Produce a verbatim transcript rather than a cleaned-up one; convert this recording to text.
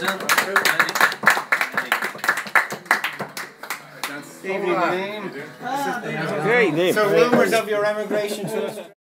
Stevie, name. Okay, Dave. So, rumors of your emigration to us.